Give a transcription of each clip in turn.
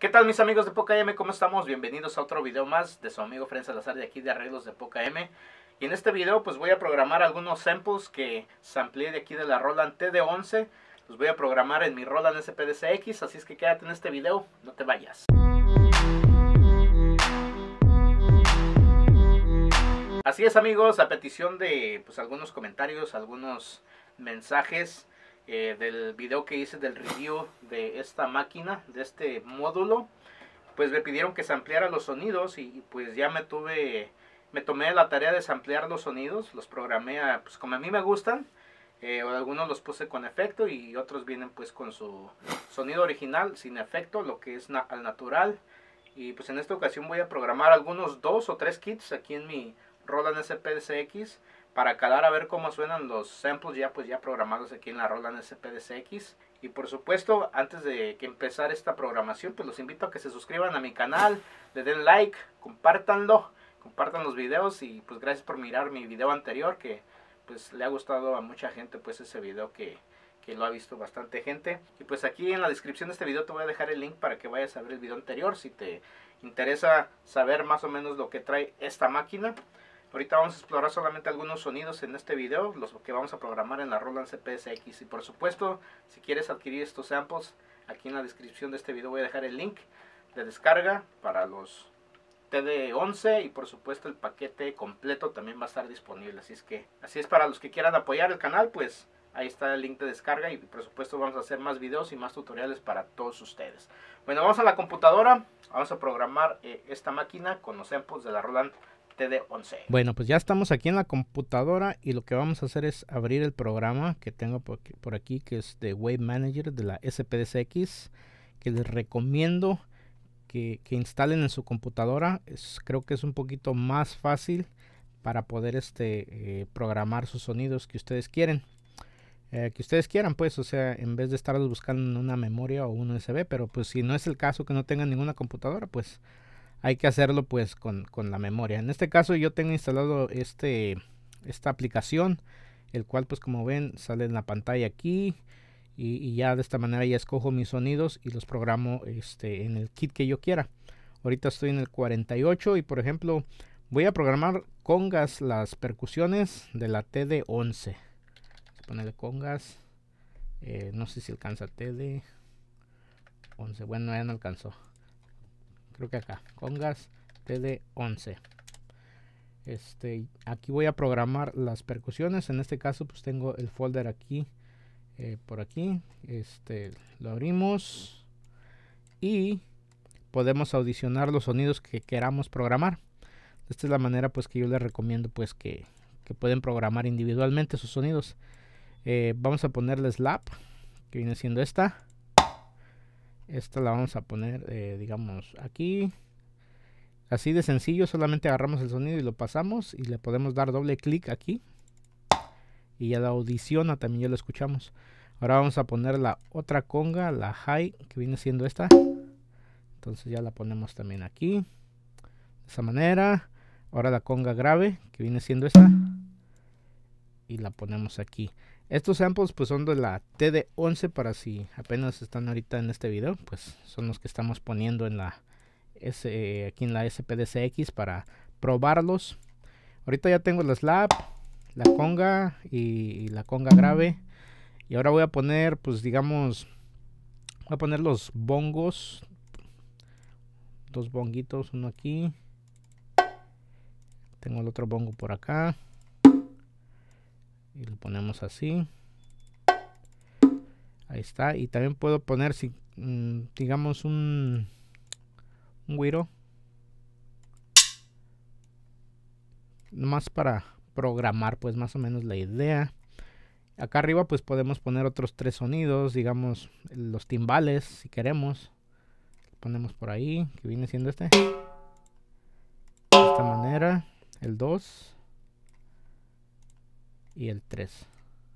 ¿Qué tal mis amigos de Poca M? ¿Cómo estamos? Bienvenidos a otro video más de su amigo Fren Salazar de aquí de Arreglos de Poca M. Y en este video pues voy a programar algunos samples que sampleé de aquí de la Roland TD11. Los voy a programar en mi Roland SPDCX, así es que quédate en este video, no te vayas. Así es amigos, a petición de pues algunos comentarios, algunos mensajes del video que hice del review de esta máquina, de este módulo, pues me pidieron que sampleara los sonidos y pues ya me tomé la tarea de samplear los sonidos, los programé pues como a mí me gustan. Algunos los puse con efecto y otros vienen pues con su sonido original sin efecto, lo que es al natural. Y pues en esta ocasión voy a programar algunos 2 o 3 kits aquí en mi Roland SPDCX para calar a ver cómo suenan los samples ya programados aquí en la Roland SPDCX. Y por supuesto, antes de que empezar esta programación, pues los invito a que se suscriban a mi canal, le den like, compartan los videos y pues gracias por mirar mi video anterior que pues le ha gustado a mucha gente pues ese video que lo ha visto bastante gente. Y pues aquí en la descripción de este video te voy a dejar el link para que vayas a ver el video anterior si te interesa saber más o menos lo que trae esta máquina. Ahorita vamos a explorar solamente algunos sonidos en este video, los que vamos a programar en la Roland SPDCX. Y por supuesto, si quieres adquirir estos samples, aquí en la descripción de este video voy a dejar el link de descarga para los TD11 y por supuesto el paquete completo también va a estar disponible. Así es para los que quieran apoyar el canal, pues ahí está el link de descarga y por supuesto vamos a hacer más videos y más tutoriales para todos ustedes. Bueno, vamos a la computadora, vamos a programar esta máquina con los samples de la Roland TD11. Bueno, pues ya estamos aquí en la computadora y lo que vamos a hacer es abrir el programa que tengo por aquí, que es de Wave Manager de la SPDCX, que les recomiendo que instalen en su computadora. Creo que es un poquito más fácil para poder programar sus sonidos que ustedes quieren. Pues, o sea, en vez de estarlos buscando en una memoria o un USB, pero pues si no es el caso que no tengan ninguna computadora, pues hay que hacerlo pues con la memoria. En este caso yo tengo instalado esta aplicación, el cual pues como ven sale en la pantalla aquí y ya de esta manera ya escojo mis sonidos y los programo en el kit que yo quiera. Ahorita estoy en el 48 y por ejemplo voy a programar congas, las percusiones de la TD11. Ponerle congas, no sé si alcanza TD11, bueno ya no alcanzó. Creo que acá, congas TD11. Aquí voy a programar las percusiones. En este caso pues tengo el folder aquí, por aquí. Lo abrimos y podemos audicionar los sonidos que queramos programar. Esta es la manera pues que yo les recomiendo pues que pueden programar individualmente sus sonidos. Vamos a ponerle slap, que viene siendo esta la vamos a poner digamos aquí, así de sencillo. Solamente agarramos el sonido y lo pasamos y le podemos dar doble clic aquí y ya la audiciona, también ya lo escuchamos. Ahora vamos a poner la otra conga, la high, que viene siendo esta. Entonces ya la ponemos también aquí de esa manera. Ahora la conga grave, que viene siendo esta, y la ponemos aquí. Estos samples pues son de la TD11, para si apenas están ahorita en este video, pues son los que estamos poniendo en aquí en la SPDCX para probarlos. Ahorita ya tengo la slap, la conga y la conga grave. Y ahora voy a poner pues digamos, voy a poner los bongos, 2 bonguitos, uno aquí. Tengo el otro bongo por acá. Y lo ponemos así. Ahí está. Y también puedo poner, si digamos, un güiro. Nomás para programar, pues más o menos la idea. Acá arriba pues podemos poner otros 3 sonidos. Digamos, los timbales, si queremos. Lo ponemos por ahí, que viene siendo de esta manera. El 2. Y el 3.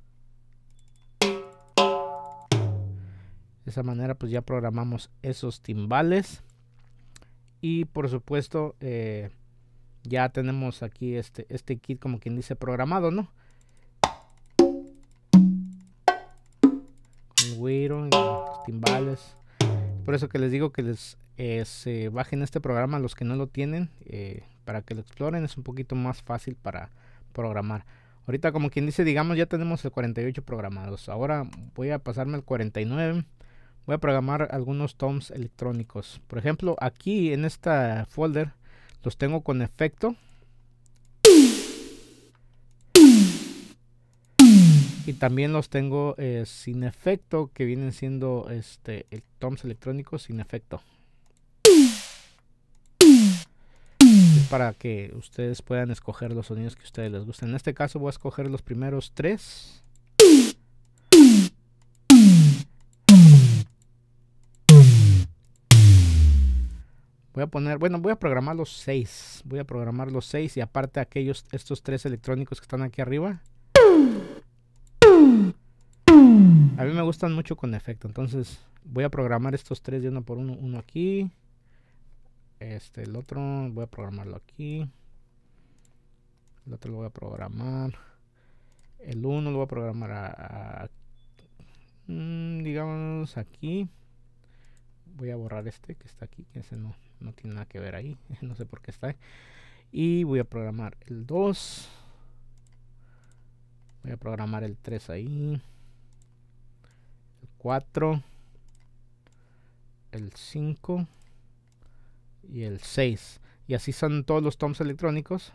De esa manera pues ya programamos esos timbales. Y por supuesto ya tenemos aquí este kit como quien dice programado, ¿no? El güiro y los timbales. Por eso que les digo que se bajen este programa los que no lo tienen, para que lo exploren. Es un poquito más fácil para programar. Ahorita, como quien dice, digamos, ya tenemos el 48 programados. Ahora voy a pasarme el 49. Voy a programar algunos toms electrónicos. Por ejemplo, aquí en esta folder los tengo con efecto. Y también los tengo sin efecto, que vienen siendo el toms electrónicos sin efecto. Es para que ustedes puedan escoger los sonidos que a ustedes les gusten. En este caso voy a escoger los primeros 3. Voy a poner, bueno, voy a programar los 6. Voy a programar los 6 y aparte estos 3 electrónicos que están aquí arriba. A mí me gustan mucho con efecto, entonces voy a programar estos 3 de uno por uno. Uno aquí, el otro voy a programarlo aquí, el otro lo voy a programar, el 1 lo voy a programar digamos aquí. Voy a borrar que está aquí, que ese no tiene nada que ver ahí, no sé por qué está ahí. Y voy a programar el 2, voy a programar el 3 ahí, 4, el 5 y el 6. Y así son todos los toms electrónicos.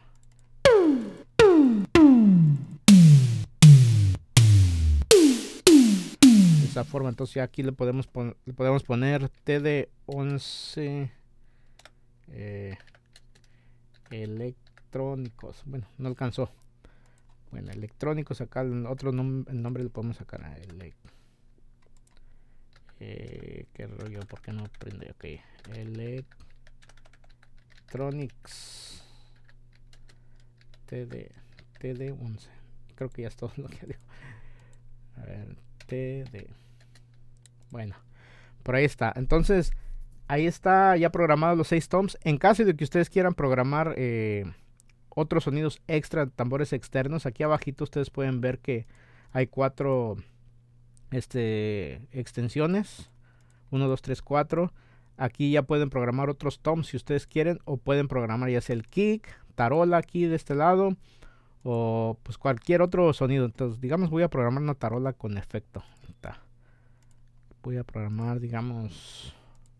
De esa forma, entonces ya aquí le podemos poner TD11 electrónicos. Bueno, no alcanzó. Bueno, electrónicos, acá el nombre lo podemos sacar a qué rollo, ¿por qué no prende? Ok, Electronics TD11. Creo que ya es todo lo que digo. A ver, TD. Bueno, por ahí está. Entonces, ahí está ya programado los 6 toms. En caso de que ustedes quieran programar otros sonidos extra, tambores externos, aquí abajito ustedes pueden ver que hay 4 extensiones. 1, 2, 3, 4. Aquí ya pueden programar otros toms si ustedes quieren, o pueden programar ya sea el kick, tarola aquí de este lado, o pues cualquier otro sonido. Entonces, digamos, voy a programar una tarola con efecto. Voy a programar, digamos,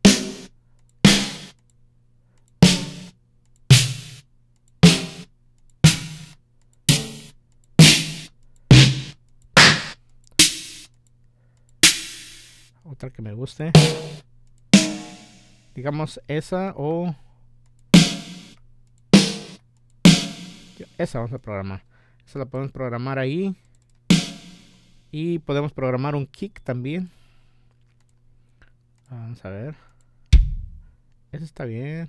otra que me guste, digamos esa, o esa vamos a programar. Esa la podemos programar ahí. Y podemos programar un kick también. Vamos a ver. Ese está bien.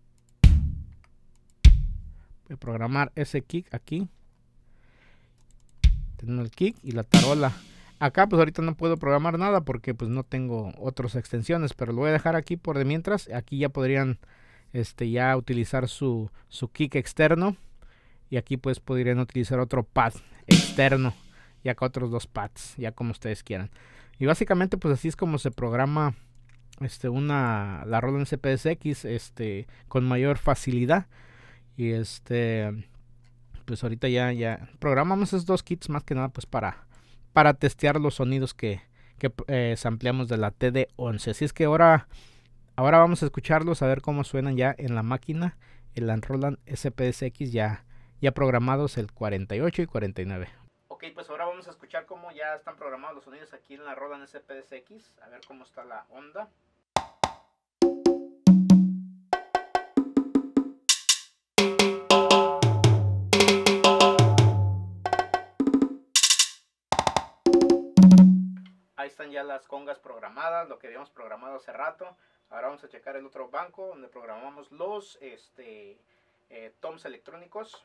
Voy a programar ese kick aquí. Tenemos el kick y la tarola. Acá pues ahorita no puedo programar nada porque pues no tengo otras extensiones, pero lo voy a dejar aquí por de mientras. Aquí ya podrían ya utilizar su kick externo, y aquí pues podrían utilizar otro pad externo, y acá otros 2 pads, ya como ustedes quieran. Y básicamente pues así es como se programa la rola en CPSX con mayor facilidad. Y pues ahorita ya programamos esos 2 kits más que nada pues para testear los sonidos que sampleamos de la TD11. Así es que ahora vamos a escucharlos, a ver cómo suenan ya en la máquina, en la Roland SPSX ya programados el 48 y 49. Ok, pues ahora vamos a escuchar cómo ya están programados los sonidos aquí en la Roland SPSX, a ver cómo está la onda. Ahí están ya las congas programadas, lo que habíamos programado hace rato. Ahora vamos a checar el otro banco donde programamos los toms electrónicos.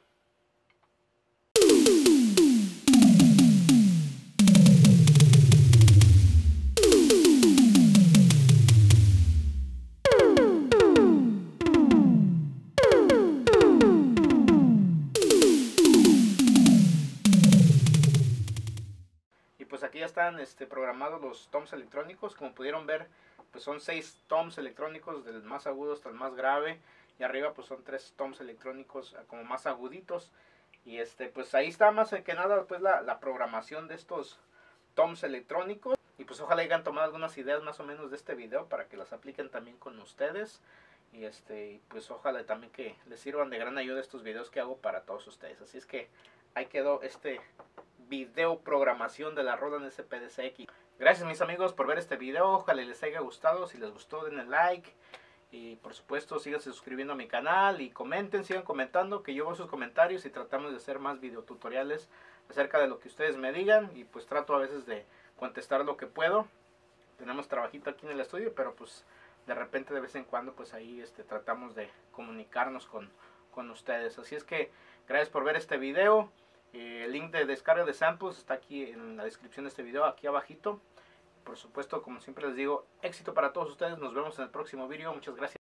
Y pues aquí ya están programados los toms electrónicos. Como pudieron ver, pues son 6 toms electrónicos, del más agudo hasta el más grave, y arriba pues son 3 toms electrónicos como más aguditos. Y pues ahí está más que nada pues la programación de estos toms electrónicos. Y pues ojalá hayan tomado algunas ideas más o menos de este video para que las apliquen también con ustedes. Y pues ojalá también que les sirvan de gran ayuda estos videos que hago para todos ustedes. Así es que ahí quedó este video programación de la Roland SPDCX. Gracias mis amigos por ver este video. Ojalá les haya gustado. Si les gustó denle like. Y por supuesto síganse suscribiendo a mi canal y comenten, sigan comentando, que yo veo sus comentarios y tratamos de hacer más videotutoriales acerca de lo que ustedes me digan. Y pues trato a veces de contestar lo que puedo. Tenemos trabajito aquí en el estudio, pero pues de repente de vez en cuando pues ahí tratamos de comunicarnos con ustedes. Así es que gracias por ver este video. El link de descarga de samples está aquí en la descripción de este video, aquí abajito. Por supuesto, como siempre les digo, éxito para todos ustedes. Nos vemos en el próximo video. Muchas gracias.